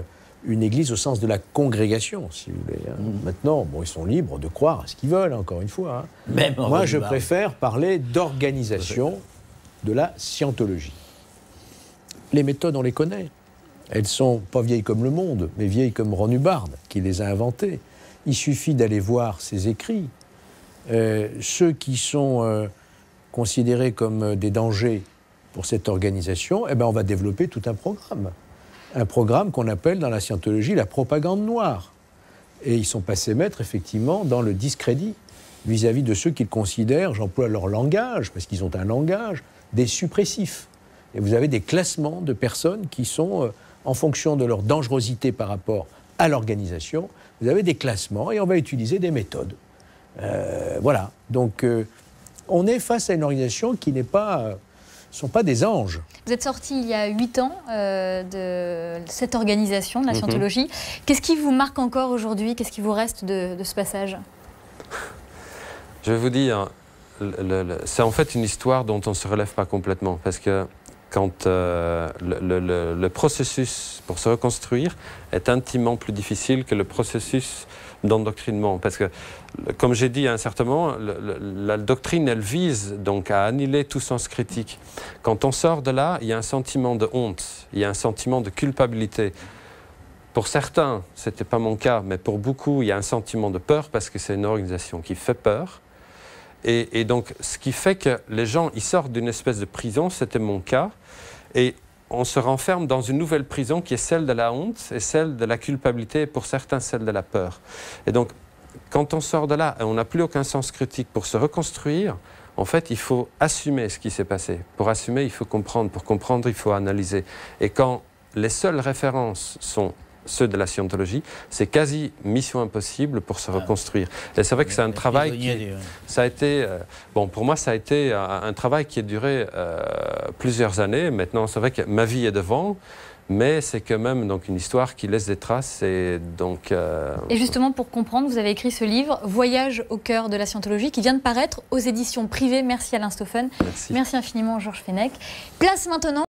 une église au sens de la congrégation, si vous voulez. Hein. Mmh. Maintenant, bon, ils sont libres de croire à ce qu'ils veulent, encore une fois. Hein. Même Moi, je préfère parler d'organisation de la scientologie. Les méthodes, on les connaît. Elles sont pas vieilles comme le monde, mais vieilles comme Ron Hubbard, qui les a inventées. Il suffit d'aller voir ses écrits. Euh, ceux qui sont euh, considérés comme des dangers pour cette organisation, eh ben, on va développer tout un programme. Un programme qu'on appelle dans la scientologie la propagande noire. Et ils sont passés maîtres, effectivement, dans le discrédit vis-à-vis de ceux qu'ils considèrent, j'emploie leur langage, parce qu'ils ont un langage, des suppressifs. Et vous avez des classements de personnes qui sont, euh, en fonction de leur dangerosité par rapport à l'organisation, vous avez des classements et on va utiliser des méthodes. Euh, voilà. Donc, euh, on est face à une organisation qui n'est pas... Euh, ne sont pas des anges. Vous êtes sorti il y a huit ans euh, de cette organisation, de la scientologie. Mm-hmm. Qu'est-ce qui vous marque encore aujourd'hui? Qu'est-ce qui vous reste de, de ce passage? Je vais vous dire, c'est en fait une histoire dont on ne se relève pas complètement. Parce que quand euh, le, le, le processus pour se reconstruire est intimement plus difficile que le processus d'endoctrinement. Parce que, comme j'ai dit à un certain moment, le, le, la doctrine, elle vise donc à annuler tout sens critique. Quand on sort de là, il y a un sentiment de honte, il y a un sentiment de culpabilité. Pour certains, ce n'était pas mon cas, mais pour beaucoup, il y a un sentiment de peur parce que c'est une organisation qui fait peur. Et, et donc, ce qui fait que les gens, ils sortent d'une espèce de prison, c'était mon cas, et on se renferme dans une nouvelle prison qui est celle de la honte et celle de la culpabilité, et pour certains, celle de la peur. Et donc, quand on sort de là et on n'a plus aucun sens critique pour se reconstruire, en fait, il faut assumer ce qui s'est passé. Pour assumer, il faut comprendre. Pour comprendre, il faut analyser. Et quand les seules références sont ceux de la scientologie, c'est quasi mission impossible pour se reconstruire. Et c'est vrai que c'est un travail qui, ça a été, euh, bon, pour moi, ça a été un, un travail qui a duré euh, plusieurs années. Maintenant, c'est vrai que ma vie est devant, mais c'est quand même donc une histoire qui laisse des traces. Et donc. Euh, et justement, pour comprendre, vous avez écrit ce livre, Voyage au cœur de la scientologie, qui vient de paraître aux éditions privées. Merci Alain Stoffen. Merci. Merci infiniment Georges Fenech. Place maintenant.